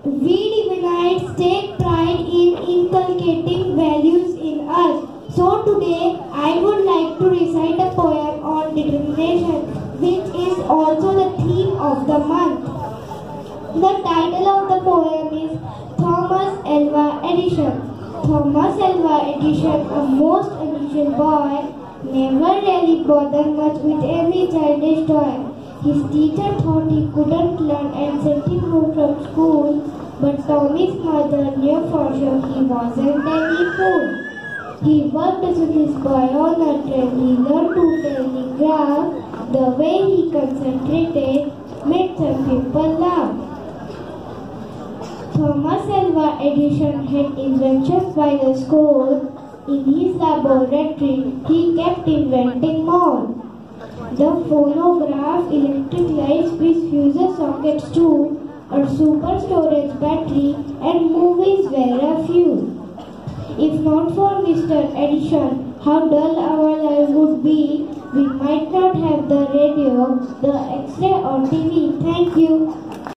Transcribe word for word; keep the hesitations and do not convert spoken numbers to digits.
We divinites take pride in inculcating values in us. So today I would like to recite a poem on determination, which is also the theme of the month. The title of the poem is Thomas Alva Edison. Thomas Alva Edison, a most unusual boy, never really bothered much with any childish toy. His teacher thought he couldn't learn and sent him home from school, but Tommy's mother knew for sure he wasn't any fool. He worked with his boy on a train. He learned to telegraph. The way he concentrated made some people laugh. Thomas Alva Edison had inventions by the score. In his laboratory, he kept inventing more. The phonograph, electric lights with fuse sockets too, a super storage battery, and movies were a few. If not for Mister Edison, how dull our life would be. We might not have the radio, the X-ray or T V. Thank you.